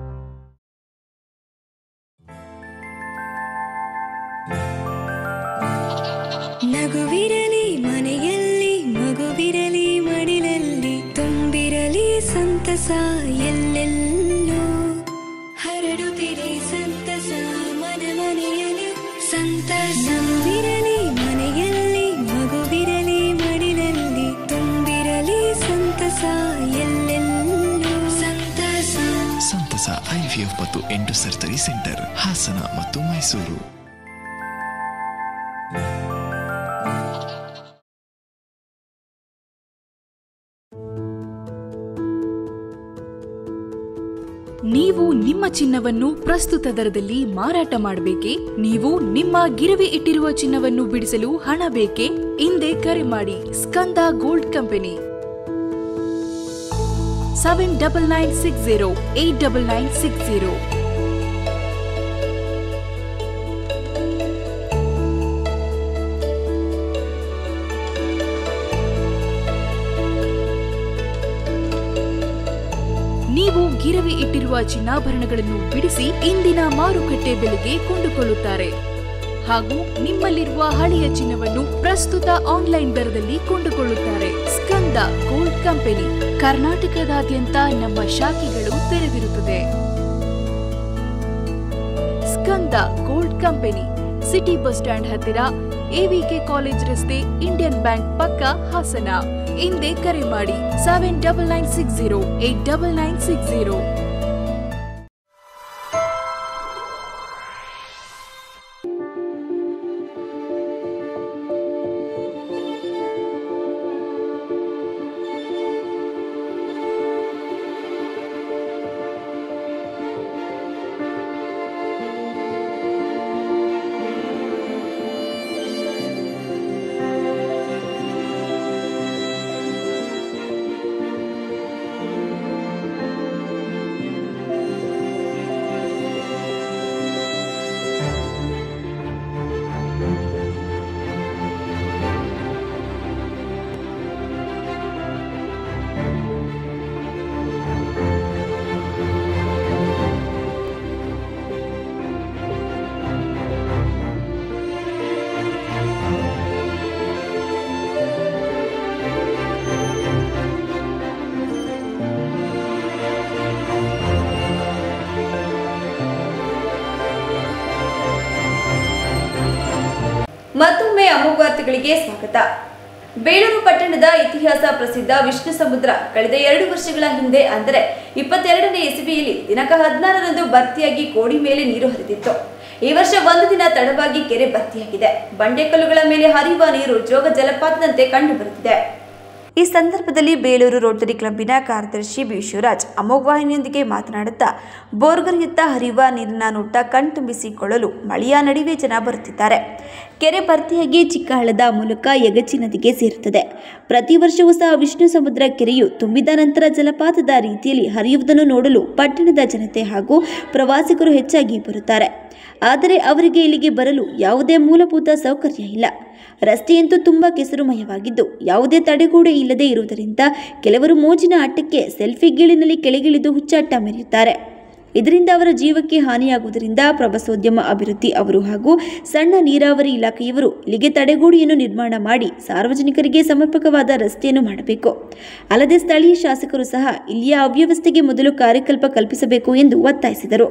ನಗುವಿರಲಿ ಮನೆಯಲ್ಲಿ, ಮಗುವಿರಲಿ ಮಡಿಲಲ್ಲಿ, ತುಂಬಿರಲಿ ಸಂತಸ ಎಲ್ಲೆಲ್ಲೂ ಹರಡುತ್ತಿರಿ ಸಂತಸ ಮನ ಮನೆಯಲ್ಲಿ ಸಂತಸ. ನಗುವಿರಲಿ ಮನೆಯಲ್ಲಿ, ಮಗುವಿರಲಿ ಮಡಿಲಲ್ಲಿ, ತುಂಬಿರಲಿ ಸಂತಸ ಎಲ್ಲೆಲ್ಲೂ ಸಂತಸ. ಸಂತಸ ಐವಿಎಫ್ ಮತ್ತು ಎಂಟು ಸರ್ಜರಿ ಸೆಂಟರ್, ಹಾಸನ ಮತ್ತು ಮೈಸೂರು. ನೀವು ನಿಮ್ಮ ಚಿನ್ನವನ್ನು ಪ್ರಸ್ತುತ ದರದಲ್ಲಿ ಮಾರಾಟ ಮಾಡಬೇಕೇ? ನೀವು ನಿಮ್ಮ ಗಿರವಿ ಇಟ್ಟಿರುವ ಚಿನ್ನವನ್ನು ಬಿಡಿಸಲು ಹಣ ಬೇಕೇ? ಹಿಂದೆ ಕರೆ ಮಾಡಿ Skanda gold company seven double nine six zero eight double nine six zero. ನೀವು ಗಿರವಿ ಇಟ್ಟಿರುವ ಚಿನ್ನಾಭರಣಗಳನ್ನು ಬಿಡಿಸಿ ಇಂದಿನ ಮಾರುಕಟ್ಟೆ ಬೆಲೆಗೆ ಕೊಂಡುಕೊಳ್ಳುತ್ತಾರೆ ಹಾಗೂ ನಿಮ್ಮಲ್ಲಿರುವ ಹಳೆಯ ಚಿನ್ನವನ್ನು ಪ್ರಸ್ತುತ ಆನ್ಲೈನ್ ದರದಲ್ಲಿ ಕೊಂಡುಕೊಳ್ಳುತ್ತಾರೆ. ಸ್ಕಂದ ಗೋಲ್ಡ್ ಕಂಪನಿ ಕರ್ನಾಟಕದಾದ್ಯಂತ ನಮ್ಮ ಶಾಖೆಗಳು ತೆರೆದಿರುತ್ತದೆ. Skanda gold company city bus stand ಹತ್ತಿರ, ಎವಿಕೆ ಕಾಲೇಜ್ ರಸ್ತೆ, ಇಂಡಿಯನ್ ಬ್ಯಾಂಕ್ ಪಕ್ಕ, ಹಾಸನ. ಹಿಂದೆ ಕರೆ ಮಾಡಿ seven double nine six zero eight double nine six zero. ಮತ್ತೊಮ್ಮೆ ಅಮೋಘ ವಾರ್ತೆಗಳಿಗೆ ಸ್ವಾಗತ. ಬೇಲೂರು ಪಟ್ಟಣದ ಇತಿಹಾಸ ಪ್ರಸಿದ್ಧ ವಿಷ್ಣು ಸಮುದ್ರ ಕಳೆದ ಎರಡು ವರ್ಷಗಳ ಹಿಂದೆ ಅಂದರೆ ಇಪ್ಪತ್ತೆರಡನೇ ಇಸವಿಯಲ್ಲಿ ದಿನಾಂಕ ಹದಿನಾರರಂದು ಭರ್ತಿಯಾಗಿ ಕೋಡಿ ಮೇಲೆ ನೀರು ಹರಿದಿತ್ತು. ಈ ವರ್ಷ ಒಂದು ದಿನ ತಡವಾಗಿ ಕೆರೆ ಭರ್ತಿಯಾಗಿದೆ. ಬಂಡೆಕಲ್ಲುಗಳ ಮೇಲೆ ಹರಿಯುವ ನೀರು ಜೋಗ ಜಲಪಾತದಂತೆ ಕಂಡು ಬರುತ್ತಿದೆ. ಈ ಸಂದರ್ಭದಲ್ಲಿ ಬೇಲೂರು ರೋಟರಿ ಕ್ಲಬ್ಬಿನ ಕಾರ್ಯದರ್ಶಿ ಬಿ ಶಿವರಾಜ್ ಅಮೋಘ ವಾಹಿನಿಯೊಂದಿಗೆ ಮಾತನಾಡುತ್ತಾ, ಬೋರ್ಗರಿಯುತ್ತಾ ಹರಿಯುವ ನೀರಿನ ನೋಟ ಕಣ್ತುಂಬಿಸಿಕೊಳ್ಳಲು ಮಳೆಯ ನಡುವೆ ಜನ ಬರುತ್ತಿದ್ದಾರೆ. ಕೆರೆ ಭರ್ತಿಯಾಗಿ ಚಿಕ್ಕಹಳ್ಳದ ಮೂಲಕ ಯಗಚಿ ನದಿಗೆ ಸೇರುತ್ತದೆ. ಪ್ರತಿ ವರ್ಷವೂ ಸಹ ವಿಷ್ಣು ಸಮುದ್ರ ಕೆರೆಯು ತುಂಬಿದ ನಂತರ ಜಲಪಾತದ ರೀತಿಯಲ್ಲಿ ಹರಿಯುವುದನ್ನು ನೋಡಲು ಪಟ್ಟಣದ ಜನತೆ ಹಾಗೂ ಪ್ರವಾಸಿಗರು ಹೆಚ್ಚಾಗಿ ಬರುತ್ತಾರೆ. ಆದರೆ ಅವರಿಗೆ ಇಲ್ಲಿಗೆ ಬರಲು ಯಾವುದೇ ಮೂಲಭೂತ ಸೌಕರ್ಯ ಇಲ್ಲ. ರಸ್ತೆಯಂತೂ ತುಂಬ ಕೆಸರುಮಯವಾಗಿದ್ದು ಯಾವುದೇ ತಡೆಗೋಡೆ ಇಲ್ಲದೆ ಇರುವುದರಿಂದ ಕೆಲವರು ಮೋಜಿನ ಆಟಕ್ಕೆ ಸೆಲ್ಫಿ ಗೀಳಿನಲ್ಲಿ ಕೆಳಗಿಳಿದು ಹುಚ್ಚಾಟ ಮೆರೆಯುತ್ತಾರೆ. ಇದರಿಂದ ಅವರ ಜೀವಕ್ಕೆ ಹಾನಿಯಾಗುವುದರಿಂದ ಪ್ರವಾಸೋದ್ಯಮ ಅಭಿವೃದ್ಧಿ ಅವರು ಹಾಗೂ ಸಣ್ಣ ನೀರಾವರಿ ಇಲಾಖೆಯವರು ಇಲ್ಲಿಗೆ ತಡೆಗೋಡೆಯನ್ನು ನಿರ್ಮಾಣ ಮಾಡಿ ಸಾರ್ವಜನಿಕರಿಗೆ ಸಮರ್ಪಕವಾದ ರಸ್ತೆಯನ್ನು ಮಾಡಬೇಕು. ಅಲ್ಲದೆ ಸ್ಥಳೀಯ ಶಾಸಕರು ಸಹ ಇಲ್ಲಿಯ ಅವ್ಯವಸ್ಥೆಗೆ ಮೊದಲು ಕಾರ್ಯಕಲ್ಪ ಕಲ್ಪಿಸಬೇಕು ಎಂದು ಒತ್ತಾಯಿಸಿದರು.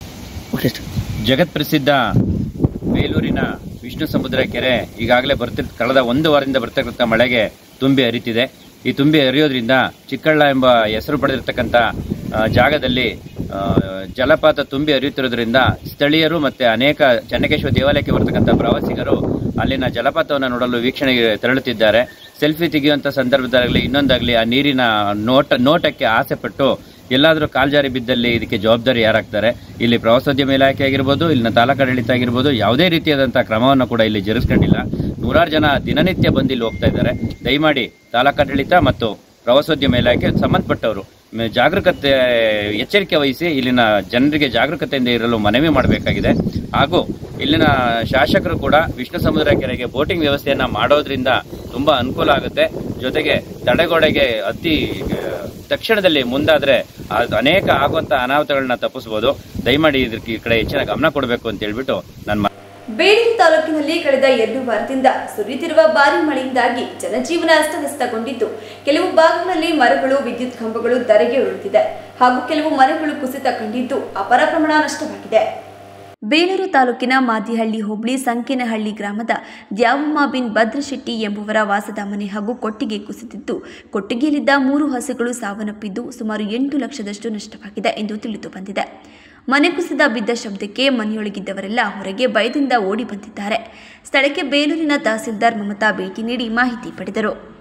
ಜಗತ್ ಪ್ರಸಿದ್ಧ ಬೇಲೂರಿನ ವಿಷ್ಣು ಸಮುದ್ರ ಕೆರೆ ಈಗಾಗಲೇ ಬರ್ತಿ ಕಳೆದ ಒಂದು ವಾರದಿಂದ ಬರ್ತಕ್ಕಂಥ ಮಳೆಗೆ ತುಂಬಿ ಹರಿತಿದೆ. ಈ ತುಂಬಿ ಹರಿಯೋದ್ರಿಂದ ಚಿಕ್ಕಳ್ಳ ಎಂಬ ಹೆಸರು ಪಡೆದಿರತಕ್ಕಂಥ ಜಾಗದಲ್ಲಿ ಜಲಪಾತ ತುಂಬಿ ಹರಿಯುತ್ತಿರೋದ್ರಿಂದ ಸ್ಥಳೀಯರು ಮತ್ತು ಅನೇಕ ಚೆನ್ನಕೇಶ್ವರ ದೇವಾಲಯಕ್ಕೆ ಬರ್ತಕ್ಕಂಥ ಪ್ರವಾಸಿಗರು ಅಲ್ಲಿನ ಜಲಪಾತವನ್ನು ನೋಡಲು ವೀಕ್ಷಣೆಗೆ ತೆರಳುತ್ತಿದ್ದಾರೆ. ಸೆಲ್ಫಿ ತೆಗೆಯುವಂಥ ಸಂದರ್ಭದಾಗಲಿ ಇನ್ನೊಂದಾಗಲಿ ಆ ನೀರಿನ ನೋಟ ನೋಟಕ್ಕೆ ಆಸೆ ಪಟ್ಟು ಎಲ್ಲಾದರೂ ಕಾಲ್ಜಾರಿ ಬಿದ್ದಲ್ಲಿ ಇದಕ್ಕೆ ಜವಾಬ್ದಾರಿ ಯಾರಾಗ್ತಾರೆ? ಇಲ್ಲಿ ಪ್ರವಾಸೋದ್ಯಮ ಇಲಾಖೆ ಆಗಿರ್ಬೋದು, ಇಲ್ಲಿನ ತಾಲೂಕಾಡಳಿತ ಆಗಿರ್ಬೋದು, ಯಾವುದೇ ರೀತಿಯಾದಂಥ ಕ್ರಮವನ್ನು ಕೂಡ ಇಲ್ಲಿ ಜರುಗಿಸ್ಕೊಂಡಿಲ್ಲ. ನೂರಾರು ಜನ ದಿನನಿತ್ಯ ಬಂದು ಇಲ್ಲಿ ಹೋಗ್ತಾ ಇದ್ದಾರೆ. ದಯಮಾಡಿ ತಾಲೂಕಾಡಳಿತ ಮತ್ತು ಪ್ರವಾಸೋದ್ಯಮ ಇಲಾಖೆ ಸಂಬಂಧಪಟ್ಟವರು ಜಾಗರೂಕತೆ ಎಚ್ಚರಿಕೆ ವಹಿಸಿ ಇಲ್ಲಿನ ಜನರಿಗೆ ಜಾಗರೂಕತೆಯಿಂದ ಇರಲು ಮನವಿ ಮಾಡಬೇಕಾಗಿದೆ. ಹಾಗೂ ಇಲ್ಲಿನ ಶಾಸಕರು ಕೂಡ ವಿಷ್ಣು ಸಮುದ್ರ ಕೆರೆಗೆ ಬೋಟಿಂಗ್ ವ್ಯವಸ್ಥೆಯನ್ನ ಮಾಡೋದ್ರಿಂದ ತುಂಬಾ ಅನುಕೂಲ ಆಗುತ್ತೆ. ಜೊತೆಗೆ ತಡೆಗೋಡೆಗೆ ಅತಿ ತಕ್ಷಣದಲ್ಲಿ ಮುಂದಾದ್ರೆ ಅನೇಕ ಆಗುವಂತ ಅನಾಹುತಗಳನ್ನ ತಪ್ಪಿಸಬಹುದು. ದಯಮಾಡಿ ಇದಕ್ಕೆ ಈ ಕಡೆ ಹೆಚ್ಚಿನ ಗಮನ ಕೊಡಬೇಕು ಅಂತ ಹೇಳ್ಬಿಟ್ಟು ನನ್ನ ಬೇಲೂರು ತಾಲೂಕಿನಲ್ಲಿ ಕಳೆದ ಎರಡು ವಾರದಿಂದ ಸುರಿಯುತ್ತಿರುವ ಭಾರಿ ಮಳೆಯಿಂದಾಗಿ ಜನಜೀವನ ಅಸ್ತವ್ಯಸ್ತಗೊಂಡಿದ್ದು, ಕೆಲವು ಭಾಗಗಳಲ್ಲಿ ಮರಗಳು, ವಿದ್ಯುತ್ ಕಂಬಗಳು ಧರೆಗೆ ಉರುಳಿದೆ ಹಾಗೂ ಕೆಲವು ಮನೆಗಳು ಕುಸಿತ ಕಂಡಿದ್ದು ಅಪಾರ ಪ್ರಮಾಣ ನಷ್ಟವಾಗಿದೆ. ಬೇಲೂರು ತಾಲೂಕಿನ ಮಾದಿಹಳ್ಳಿ ಹೋಬಳಿ ಸಂಕೇನಹಳ್ಳಿ ಗ್ರಾಮದ ದ್ಯಾವಮ್ಮ ಬಿನ್ ಭದ್ರಶೆಟ್ಟಿ ಎಂಬುವರ ವಾಸದ ಮನೆ ಹಾಗೂ ಕೊಟ್ಟಿಗೆ ಕುಸಿದಿದ್ದು, ಕೊಟ್ಟಿಗೆಯಲ್ಲಿದ್ದ ಮೂರು ಹಸುಗಳು ಸಾವನ್ನಪ್ಪಿದ್ದು ಸುಮಾರು ಎಂಟು ಲಕ್ಷದಷ್ಟು ನಷ್ಟವಾಗಿದೆ ಎಂದು ತಿಳಿದು ಬಂದಿದೆ. ಮನೆ ಕುಸಿದ ಬಿದ್ದ ಶಬ್ದಕ್ಕೆ ಮನೆಯೊಳಗಿದ್ದವರೆಲ್ಲ ಹೊರಗೆ ಭಯದಿಂದ ಓಡಿ ಬಂದಿದ್ದಾರೆ. ಸ್ಥಳಕ್ಕೆ ಬೇಲೂರಿನ ತಹಸೀಲ್ದಾರ್ ಮಮತಾ ಭೇಟಿ ನೀಡಿ ಮಾಹಿತಿ ಪಡೆದರು.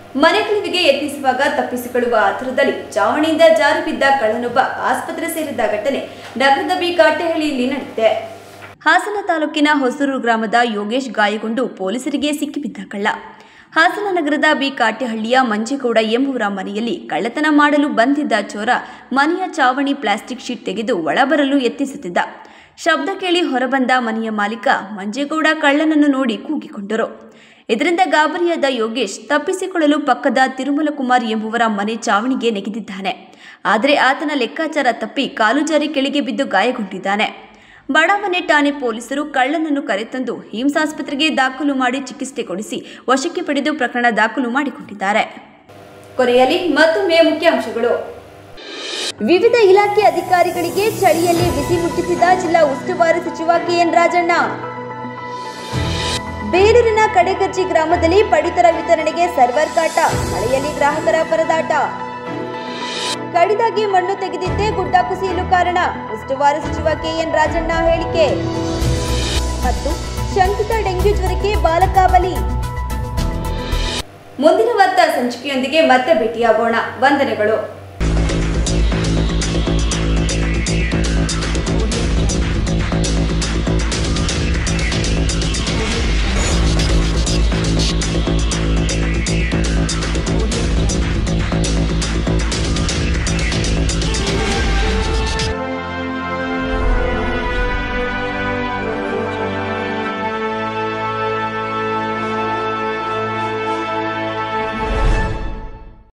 ಮನೆಗಳಿಗೆ ಯತ್ನಿಸುವಾಗ ತಪ್ಪಿಸಿಕೊಳ್ಳುವ ಆತುರದಲ್ಲಿ ಚಾವಣಿಯಿಂದ ಜಾರಿ ಬಿದ್ದ ಕಳ್ಳನೊಬ್ಬ ಆಸ್ಪತ್ರೆ ಸೇರಿದ ಘಟನೆ ನಗರದ ಬಿ ಕಾಟೆಹಳ್ಳಿಯಲ್ಲಿ ನಡೆದಿದೆ. ಹಾಸನ ತಾಲೂಕಿನ ಹೊಸೂರು ಗ್ರಾಮದ ಯೋಗೇಶ್ ಗಾಯಗೊಂಡು ಪೊಲೀಸರಿಗೆ ಸಿಕ್ಕಿಬಿದ್ದ ಕಳ್ಳ. ಹಾಸನ ನಗರದ ಬಿ ಕಾಟೆಹಳ್ಳಿಯ ಮಂಜೇಗೌಡ ಎಂಬುವರ ಮನೆಯಲ್ಲಿ ಕಳ್ಳತನ ಮಾಡಲು ಬಂದಿದ್ದ ಚೋರ ಮನೆಯ ಚಾವಣಿ ಪ್ಲಾಸ್ಟಿಕ್ ಶೀಟ್ ತೆಗೆದು ಒಳಬರಲು ಯತ್ನಿಸುತ್ತಿದ್ದ. ಶಬ್ದ ಕೇಳಿ ಹೊರಬಂದ ಮನೆಯ ಮಾಲೀಕ ಮಂಜೇಗೌಡ ಕಳ್ಳನನ್ನು ನೋಡಿ ಕೂಗಿಕೊಂಡರು. ಇದರಿಂದ ಗಾಬರಿಯಾದ ಯೋಗೇಶ್ ತಪ್ಪಿಸಿಕೊಳ್ಳಲು ಪಕ್ಕದ ತಿರುಮಲ ಕುಮಾರ್ ಎಂಬುವರ ಮನೆ ಚಾವಣಿಗೆ ನೆಗೆದಿದ್ದಾನೆ. ಆದರೆ ಆತನ ಲೆಕ್ಕಾಚಾರ ತಪ್ಪಿ ಕಾಲು ಜಾರಿ ಕೆಳಗೆ ಬಿದ್ದು ಗಾಯಗೊಂಡಿದ್ದಾನೆ. ಬಡಾವಣೆ ಠಾಣೆ ಪೊಲೀಸರು ಕಳ್ಳನನ್ನು ಕರೆತಂದು ಹಿಮ್ಸ್ ಆಸ್ಪತ್ರೆಗೆ ದಾಖಲು ಮಾಡಿ ಚಿಕಿತ್ಸೆ ಕೊಡಿಸಿ ವಶಕ್ಕೆ ಪಡೆದು ಪ್ರಕರಣ ದಾಖಲು ಮಾಡಿಕೊಂಡಿದ್ದಾರೆ. ಕೊನೆಯಲ್ಲಿ ಮತ್ತೊಮ್ಮೆ ಮುಖ್ಯಾಂಶಗಳು. ವಿವಿಧ ಇಲಾಖೆ ಅಧಿಕಾರಿಗಳಿಗೆ ಚಳಿಯಲ್ಲಿ ಬಿಸಿ ಮುಟ್ಟಿಸಿದ ಜಿಲ್ಲಾ ಉಸ್ತುವಾರಿ ಸಚಿವ ಕೆಎನ್ ರಾಜಣ್ಣ. ಬೇಲೂರಿನ ಕಡೆಗಜ್ಜಿ ಗ್ರಾಮದಲ್ಲಿ ಪಡಿತರ ವಿತರಣೆಗೆ ಸರ್ವರ್ ಕಾಟ, ಮಳೆಯಲ್ಲಿ ಗ್ರಾಹಕರ ಪರದಾಟ. ಕಡಿದಾಗಿ ಮಣ್ಣು ತೆಗೆದಿದ್ದೇ ಗುಡ್ಡ ಕುಸಿಯಲು ಕಾರಣ, ಉಸ್ತುವಾರಿ ಸಚಿವ ಕೆಎನ್ ರಾಜಣ್ಣ ಹೇಳಿಕೆ. ಮತ್ತು ಶಂಕಿತ ಡೆಂಗ್ಯೂ ಜ್ವರಕ್ಕೆ ಬಾಲಕ ಬಲಿ. ಮುಂದಿನ ವಾರ್ತಾ ಸಂಚಿಕೆಯೊಂದಿಗೆ ಮತ್ತೆ ಭೇಟಿಯಾಗೋಣ. ವಂದನೆಗಳು.